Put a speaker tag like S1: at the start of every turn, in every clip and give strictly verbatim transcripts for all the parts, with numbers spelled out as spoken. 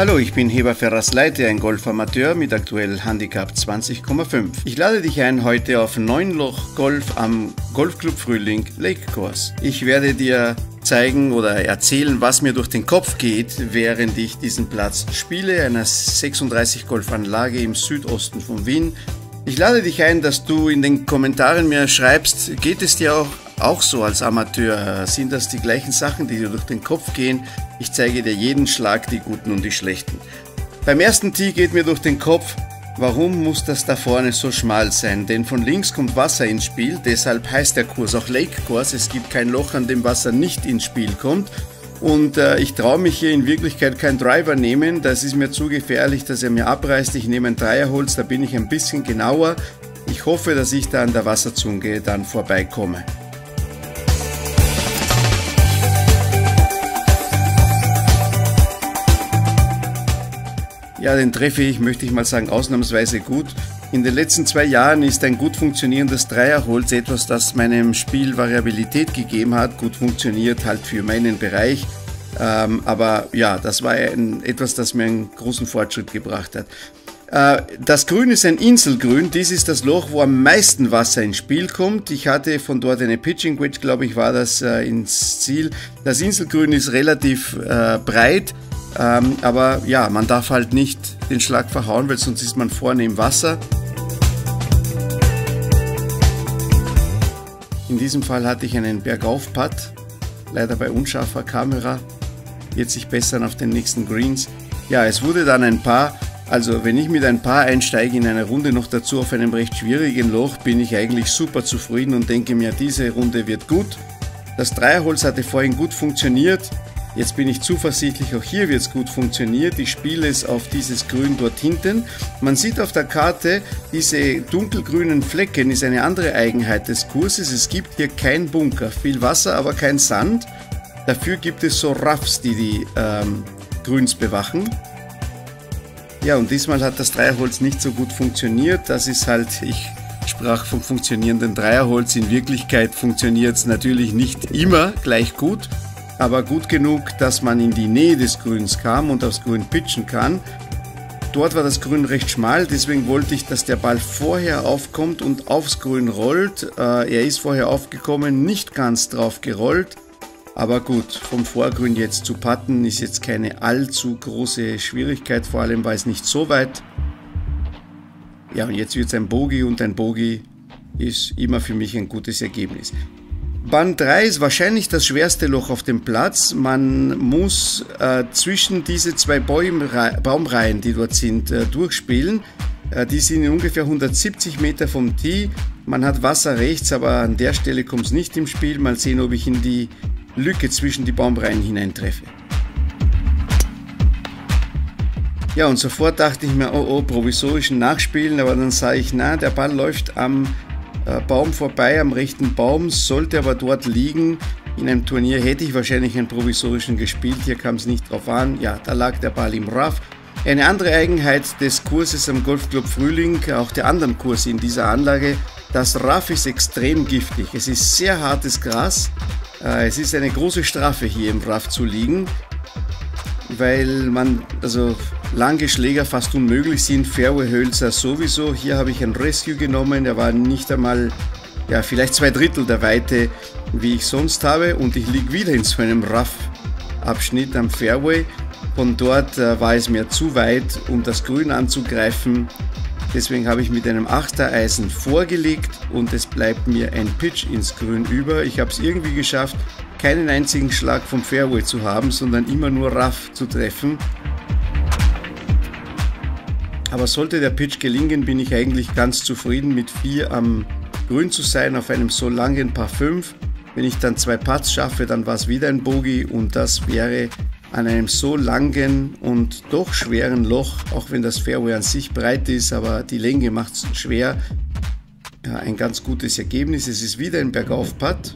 S1: Hallo, ich bin Heber Ferraz Leite, ein Golfamateur mit aktuell Handicap zwanzig Komma fünf. Ich lade dich ein heute auf neun Loch Golf am Golfclub Frühling Lake Course. Ich werde dir zeigen oder erzählen, was mir durch den Kopf geht, während ich diesen Platz spiele, einer sechsunddreißig Golfanlage im Südosten von Wien. Ich lade dich ein, dass du in den Kommentaren mir schreibst, geht es dir auch, auch so als Amateur? Sind das die gleichen Sachen, die dir durch den Kopf gehen? Ich zeige dir jeden Schlag, die guten und die schlechten. Beim ersten Tee geht mir durch den Kopf, warum muss das da vorne so schmal sein? Denn von links kommt Wasser ins Spiel, deshalb heißt der Kurs auch Lake Course. Es gibt kein Loch, an dem Wasser nicht ins Spiel kommt. Und äh, ich traue mich hier in Wirklichkeit keinen Driver nehmen, das ist mir zu gefährlich, dass er mir abreißt. Ich nehme ein Dreierholz, da bin ich ein bisschen genauer. Ich hoffe, dass ich da an der Wasserzunge dann vorbeikomme. Ja, den treffe ich, möchte ich mal sagen, ausnahmsweise gut. In den letzten zwei Jahren ist ein gut funktionierendes Dreierholz etwas, das meinem Spiel Variabilität gegeben hat. Gut funktioniert halt für meinen Bereich. Ähm, aber ja, das war ein, etwas, das mir einen großen Fortschritt gebracht hat. Äh, das Grün ist ein Inselgrün. Dies ist das Loch, wo am meisten Wasser ins Spiel kommt. Ich hatte von dort eine Pitching Wedge, glaube ich, war das äh, ins Ziel. Das Inselgrün ist relativ äh, breit. Ähm, aber ja, man darf halt nicht den Schlag verhauen, weil sonst ist man vorne im Wasser. In diesem Fall hatte ich einen Bergauf-Putt, leider bei unscharfer Kamera, wird sich bessern auf den nächsten Greens. Ja, es wurde dann ein Paar, also wenn ich mit ein Paar einsteige in einer Runde noch dazu auf einem recht schwierigen Loch, bin ich eigentlich super zufrieden und denke mir, diese Runde wird gut. Das Dreierholz hatte vorhin gut funktioniert. Jetzt bin ich zuversichtlich, auch hier wird es gut funktionieren. Ich spiele es auf dieses Grün dort hinten. Man sieht auf der Karte, diese dunkelgrünen Flecken ist eine andere Eigenheit des Kurses. Es gibt hier kein Bunker, viel Wasser, aber kein Sand. Dafür gibt es so Roughs, die die ähm, Grüns bewachen. Ja, und diesmal hat das Dreierholz nicht so gut funktioniert. Das ist halt, ich sprach vom funktionierenden Dreierholz. In Wirklichkeit funktioniert es natürlich nicht immer gleich gut, aber gut genug, dass man in die Nähe des Grüns kam und aufs Grün pitchen kann. Dort war das Grün recht schmal, deswegen wollte ich, dass der Ball vorher aufkommt und aufs Grün rollt. Äh, er ist vorher aufgekommen, nicht ganz drauf gerollt, aber gut, vom Vorgrün jetzt zu putten ist jetzt keine allzu große Schwierigkeit, vor allem war es nicht so weit. Ja, und jetzt wird es ein Bogey und ein Bogey ist immer für mich ein gutes Ergebnis. Bahn drei ist wahrscheinlich das schwerste Loch auf dem Platz. Man muss äh, zwischen diese zwei Baumre Baumreihen, die dort sind, äh, durchspielen. Äh, die sind ungefähr hundertsiebzig Meter vom Tee. Man hat Wasser rechts, aber an der Stelle kommt es nicht im Spiel. Mal sehen, ob ich in die Lücke zwischen die Baumreihen hineintreffe. Ja, und sofort dachte ich mir, oh oh, provisorischen Nachspielen, aber dann sah ich, na, der Ball läuft am Baum vorbei, am rechten Baum, sollte aber dort liegen. In einem Turnier hätte ich wahrscheinlich einen provisorischen gespielt, hier kam es nicht drauf an. Ja, da lag der Ball im Rough. Eine andere Eigenheit des Kurses am Golfclub Frühling, auch der anderen Kurse in dieser Anlage, das Rough ist extrem giftig. Es ist sehr hartes Gras. Es ist eine große Strafe, hier im Rough zu liegen, weil man, also lange Schläger fast unmöglich sind, Fairway-Hölzer sowieso. Hier habe ich ein Rescue genommen, der war nicht einmal, ja, vielleicht zwei Drittel der Weite, wie ich sonst habe, und ich liege wieder in so einem Rough-Abschnitt am Fairway. Von dort äh, war es mir zu weit, um das Grün anzugreifen. Deswegen habe ich mit einem achter Eisen vorgelegt und es bleibt mir ein Pitch ins Grün über. Ich habe es irgendwie geschafft, keinen einzigen Schlag vom Fairway zu haben, sondern immer nur Rough zu treffen. Aber sollte der Pitch gelingen, bin ich eigentlich ganz zufrieden, mit vier am Grün zu sein auf einem so langen Par fünf. Wenn ich dann zwei Putts schaffe, dann war es wieder ein Bogey und das wäre an einem so langen und doch schweren Loch, auch wenn das Fairway an sich breit ist, aber die Länge macht es schwer, ja, ein ganz gutes Ergebnis. Es ist wieder ein Bergauf-Putt.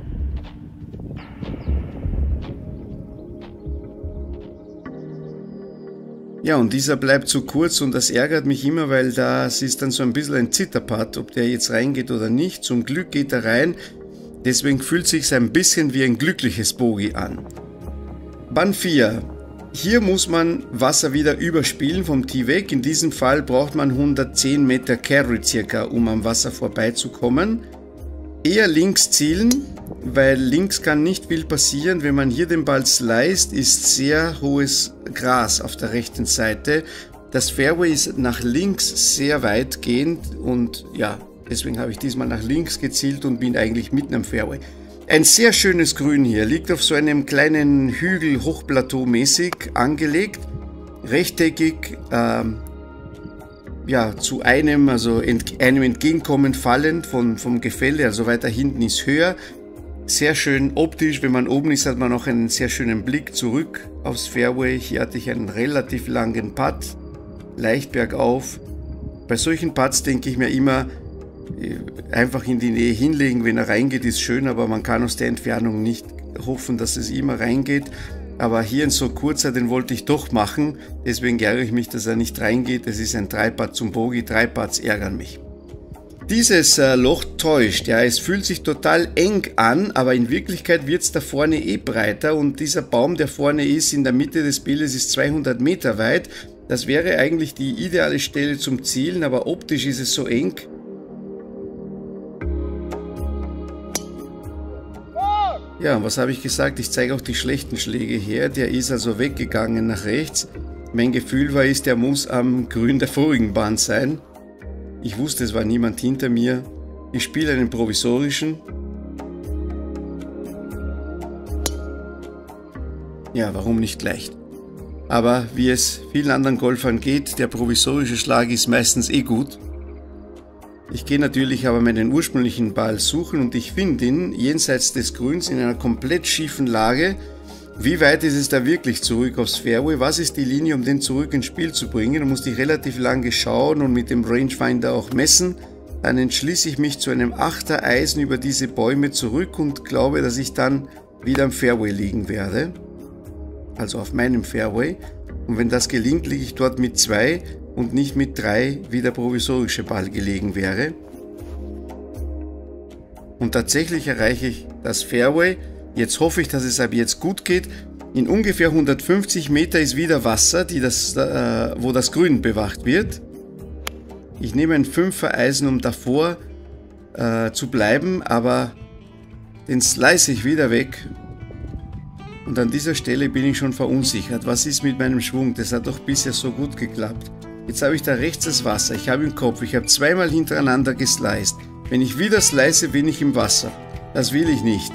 S1: Ja, und dieser bleibt zu kurz und das ärgert mich immer, weil das ist dann so ein bisschen ein Zitterputt, ob der jetzt reingeht oder nicht. Zum Glück geht er rein, deswegen fühlt es sich ein bisschen wie ein glückliches Bogey an. Bahn vier. Hier muss man Wasser wieder überspielen vom Tee weg. In diesem Fall braucht man hundertzehn Meter Carry circa, um am Wasser vorbeizukommen. Eher links zielen, weil links kann nicht viel passieren. Wenn man hier den Ball sliced, ist sehr hohes Gras auf der rechten Seite. Das Fairway ist nach links sehr weitgehend und ja, deswegen habe ich diesmal nach links gezielt und bin eigentlich mitten am Fairway. Ein sehr schönes Grün hier, liegt auf so einem kleinen Hügel, Hochplateau mäßig angelegt, rechteckig, ähm, ja, zu einem, also ent, einem entgegenkommend fallend von, vom Gefälle, also weiter hinten ist höher. Sehr schön optisch, wenn man oben ist, hat man auch einen sehr schönen Blick zurück aufs Fairway. Hier hatte ich einen relativ langen Putt, leicht bergauf. Bei solchen Putts denke ich mir immer, einfach in die Nähe hinlegen, wenn er reingeht, ist schön, aber man kann aus der Entfernung nicht hoffen, dass es immer reingeht. Aber hier ein so kurzer, den wollte ich doch machen, deswegen ärgere ich mich, dass er nicht reingeht. Es ist ein drei-Putt zum Bogey, drei Putts ärgern mich. Dieses äh, Loch täuscht, ja, es fühlt sich total eng an, aber in Wirklichkeit wird es da vorne eh breiter und dieser Baum, der vorne ist, in der Mitte des Bildes, ist zweihundert Meter weit. Das wäre eigentlich die ideale Stelle zum Zielen, aber optisch ist es so eng. Ja, was habe ich gesagt? Ich zeige auch die schlechten Schläge her. Der ist also weggegangen nach rechts. Mein Gefühl war, ist, der muss am Grün der vorigen Bahn sein. Ich wusste, es war niemand hinter mir. Ich spiele einen provisorischen. Ja, warum nicht leicht? Aber wie es vielen anderen Golfern geht, der provisorische Schlag ist meistens eh gut. Ich gehe natürlich aber meinen ursprünglichen Ball suchen und ich finde ihn jenseits des Grüns in einer komplett schiefen Lage. Wie weit ist es da wirklich zurück aufs Fairway? Was ist die Linie, um den zurück ins Spiel zu bringen? Da musste ich relativ lange schauen und mit dem Rangefinder auch messen. Dann entschließe ich mich zu einem Achter Eisen über diese Bäume zurück und glaube, dass ich dann wieder am Fairway liegen werde. Also auf meinem Fairway. Und wenn das gelingt, liege ich dort mit zwei und nicht mit drei, wie der provisorische Ball gelegen wäre. Und tatsächlich erreiche ich das Fairway. Jetzt hoffe ich, dass es ab jetzt gut geht. In ungefähr hundertfünfzig Meter ist wieder Wasser, die das, äh, wo das Grün bewacht wird. Ich nehme ein Fünfer Eisen, um davor äh, zu bleiben, aber den slice ich wieder weg. Und an dieser Stelle bin ich schon verunsichert. Was ist mit meinem Schwung? Das hat doch bisher so gut geklappt. Jetzt habe ich da rechts das Wasser, ich habe im Kopf, ich habe zweimal hintereinander gesliced. Wenn ich wieder slice, bin ich im Wasser. Das will ich nicht.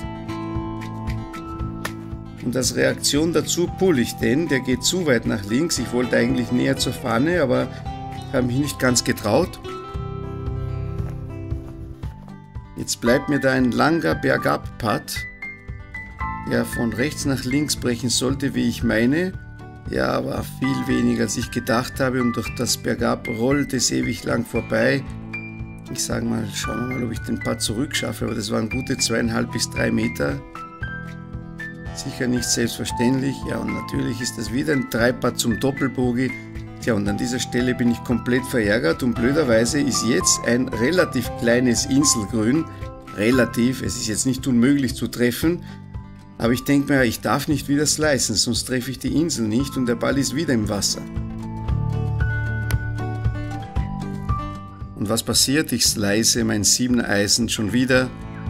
S1: Und als Reaktion dazu pulle ich den, der geht zu weit nach links. Ich wollte eigentlich näher zur Pfanne, aber habe mich nicht ganz getraut. Jetzt bleibt mir da ein langer Bergab-Putt, der von rechts nach links brechen sollte, wie ich meine. Ja, aber viel weniger, als ich gedacht habe, und durch das Bergab rollt es ewig lang vorbei. Ich sage mal, schauen wir mal, ob ich den Putt zurückschaffe, aber das waren gute zweieinhalb bis drei Meter. Sicher nicht selbstverständlich. Ja, und natürlich ist das wieder ein drei-Putt zum Doppelbogey. Tja, und an dieser Stelle bin ich komplett verärgert und blöderweise ist jetzt ein relativ kleines Inselgrün. Relativ, es ist jetzt nicht unmöglich zu treffen. Aber ich denke mir, ich darf nicht wieder slicen, sonst treffe ich die Insel nicht und der Ball ist wieder im Wasser. Und was passiert? Ich slice mein Siebener Eisen schon wieder.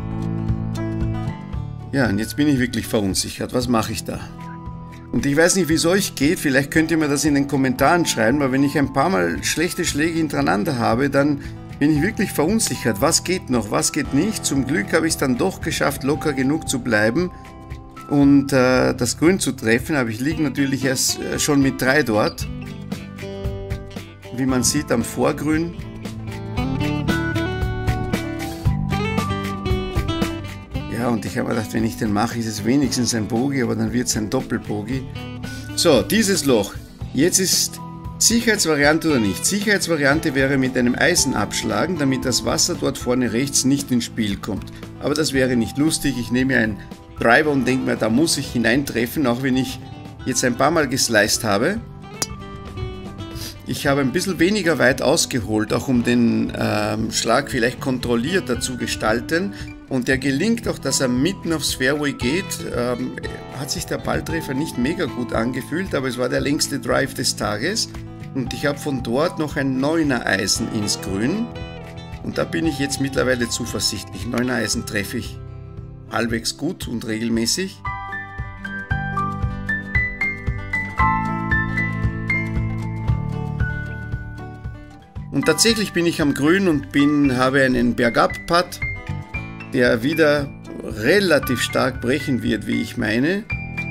S1: Ja, und jetzt bin ich wirklich verunsichert. Was mache ich da? Und ich weiß nicht, wie es euch geht. Vielleicht könnt ihr mir das in den Kommentaren schreiben, weil wenn ich ein paar Mal schlechte Schläge hintereinander habe, dann bin ich wirklich verunsichert. Was geht noch, was geht nicht? Zum Glück habe ich es dann doch geschafft, locker genug zu bleiben und äh, das Grün zu treffen, aber ich liege natürlich erst äh, schon mit drei dort, wie man sieht am Vorgrün. Ja, und ich habe mir gedacht, wenn ich den mache, ist es wenigstens ein Bogey, aber dann wird es ein Doppelbogey. So, dieses Loch. Jetzt ist Sicherheitsvariante oder nicht. Sicherheitsvariante wäre mit einem Eisen abschlagen, damit das Wasser dort vorne rechts nicht ins Spiel kommt. Aber das wäre nicht lustig. Ich nehme einen Driver und denke mir, da muss ich hineintreffen, auch wenn ich jetzt ein paar Mal gesliced habe. Ich habe ein bisschen weniger weit ausgeholt, auch um den ähm, Schlag vielleicht kontrollierter zu gestalten. Und der gelingt auch, dass er mitten aufs Fairway geht. Ähm, hat sich der Balltreffer nicht mega gut angefühlt, aber es war der längste Drive des Tages. Und ich habe von dort noch ein neuner Eisen ins Grün. Und da bin ich jetzt mittlerweile zuversichtlich. Neuner Eisen treffe ich halbwegs gut und regelmäßig. Und tatsächlich bin ich am Grün und bin, habe einen Bergab-Putt, der wieder relativ stark brechen wird, wie ich meine.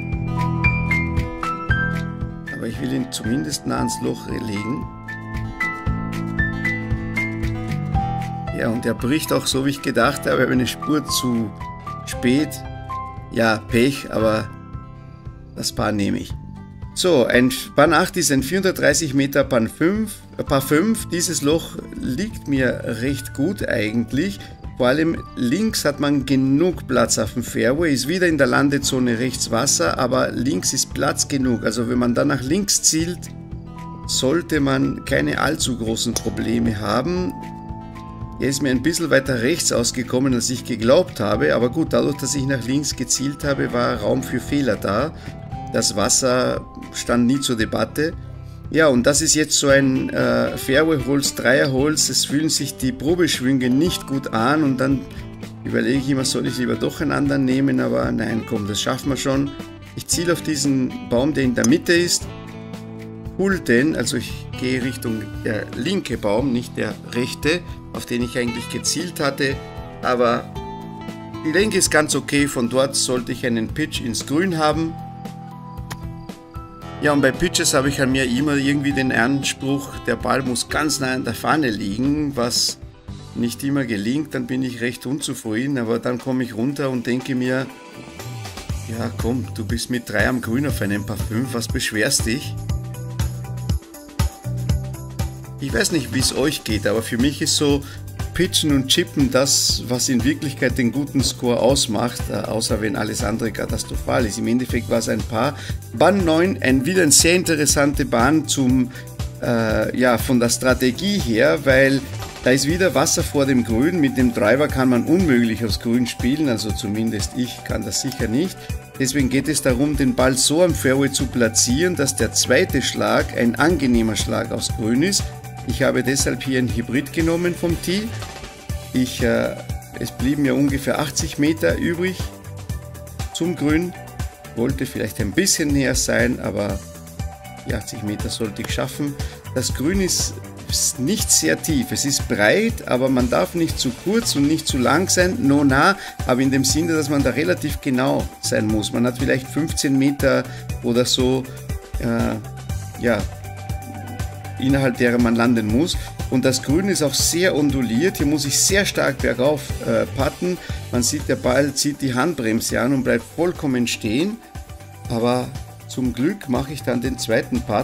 S1: Aber ich will ihn zumindest nah ans Loch legen. Ja, und er bricht auch so, wie ich gedacht habe, aber eine Spur zu spät. Ja, Pech, aber das Paar nehme ich. So, ein Bahn acht ist ein vierhundertdreißig Meter Bahn fünf, äh, Par fünf. Dieses Loch liegt mir recht gut eigentlich. Vor allem links hat man genug Platz auf dem Fairway, ist wieder in der Landezone rechts Wasser, aber links ist Platz genug. Also wenn man dann nach links zielt, sollte man keine allzu großen Probleme haben. Er ist mir ein bisschen weiter rechts ausgekommen, als ich geglaubt habe, aber gut, dadurch, dass ich nach links gezielt habe, war Raum für Fehler da. Das Wasser stand nie zur Debatte. Ja, und das ist jetzt so ein äh, Fairway-Holz, Dreier-Holz. Es fühlen sich die Probeschwünge nicht gut an und dann überlege ich immer, soll ich lieber doch einen anderen nehmen, aber nein, komm, das schaffen wir schon. Ich ziele auf diesen Baum, der in der Mitte ist, pull den, also ich gehe Richtung der linke Baum, nicht der rechte, auf den ich eigentlich gezielt hatte, aber die Länge ist ganz okay, von dort sollte ich einen Pitch ins Grün haben. Ja, und bei Pitches habe ich an mir immer irgendwie den Anspruch, der Ball muss ganz nah an der Pfanne liegen, was nicht immer gelingt, dann bin ich recht unzufrieden, aber dann komme ich runter und denke mir, ja komm, du bist mit drei am Grün auf einem Par fünf, was beschwerst dich? Ich weiß nicht, wie es euch geht, aber für mich ist so Pitchen und Chippen das, was in Wirklichkeit den guten Score ausmacht, äh, außer wenn alles andere katastrophal ist. Im Endeffekt war es ein Paar. Bahn neun, ein, wieder eine sehr interessante Bahn zum, äh, ja, von der Strategie her, weil da ist wieder Wasser vor dem Grün. Mit dem Driver kann man unmöglich aufs Grün spielen, also zumindest ich kann das sicher nicht. Deswegen geht es darum, den Ball so am Fairway zu platzieren, dass der zweite Schlag ein angenehmer Schlag aufs Grün ist. Ich habe deshalb hier ein Hybrid genommen vom Tee. Ich, äh, es blieben ja ungefähr achtzig Meter übrig zum Grün. Wollte vielleicht ein bisschen näher sein, aber die achtzig Meter sollte ich schaffen. Das Grün ist nicht sehr tief. Es ist breit, aber man darf nicht zu kurz und nicht zu lang sein. No nah, aber in dem Sinne, dass man da relativ genau sein muss. Man hat vielleicht fünfzehn Meter oder so, äh, ja, innerhalb derer man landen muss. Und das Grün ist auch sehr onduliert. Hier muss ich sehr stark bergauf äh, putten. Man sieht, der Ball zieht die Handbremse an und bleibt vollkommen stehen. Aber zum Glück mache ich dann den zweiten Putt,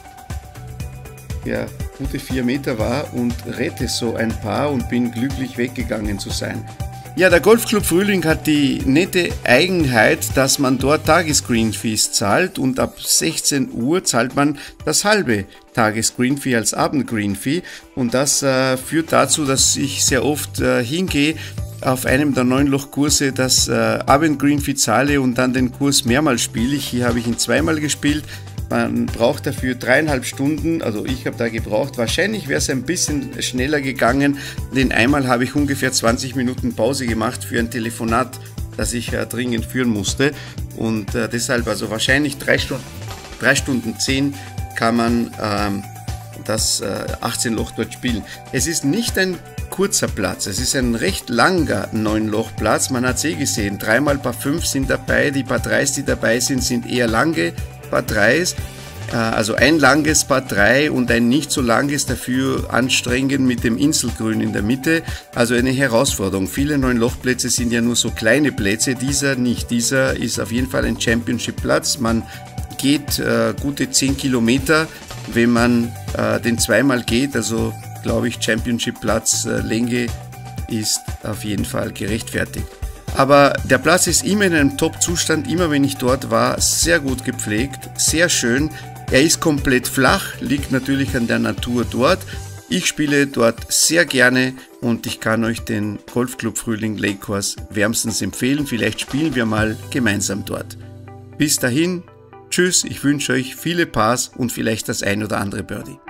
S1: der gute vier Meter war, und rette so ein Paar und bin glücklich weggegangen zu sein. Ja, der Golfclub Frühling hat die nette Eigenheit, dass man dort Tagesgreen-Fees zahlt und ab sechzehn Uhr zahlt man das halbe Tagesgreen-Fee als Abendgreen-Fee, und das äh, führt dazu, dass ich sehr oft äh, hingehe, auf einem der neun Loch-Kurse das äh, Abendgreen-Fee zahle und dann den Kurs mehrmals spiele. Hier habe ich ihn zweimal gespielt. Man braucht dafür dreieinhalb Stunden, also ich habe da gebraucht. Wahrscheinlich wäre es ein bisschen schneller gegangen, denn einmal habe ich ungefähr zwanzig Minuten Pause gemacht für ein Telefonat, das ich äh, dringend führen musste. Und äh, deshalb, also wahrscheinlich drei Stunden, drei Stunden zehn kann man ähm, das äh, achtzehn Loch dort spielen. Es ist nicht ein kurzer Platz, es ist ein recht langer neun Loch Platz. Man hat es eh gesehen, dreimal Par fünf sind dabei, die Par dreis, die dabei sind, sind eher lange Par dreis, also ein langes Par drei und ein nicht so langes, dafür anstrengend mit dem Inselgrün in der Mitte. Also eine Herausforderung. Viele neun Loch Plätze sind ja nur so kleine Plätze, dieser nicht. Dieser ist auf jeden Fall ein Championship Platz. Man geht äh, gute zehn Kilometer, wenn man äh, den zweimal geht, also glaube ich Championship Platz äh, Länge ist auf jeden Fall gerechtfertigt. Aber der Platz ist immer in einem Top-Zustand, immer wenn ich dort war, sehr gut gepflegt, sehr schön. Er ist komplett flach, liegt natürlich an der Natur dort. Ich spiele dort sehr gerne und ich kann euch den Golfclub Frühling Lake Course wärmstens empfehlen. Vielleicht spielen wir mal gemeinsam dort. Bis dahin, tschüss, ich wünsche euch viele Pars und vielleicht das ein oder andere Birdie.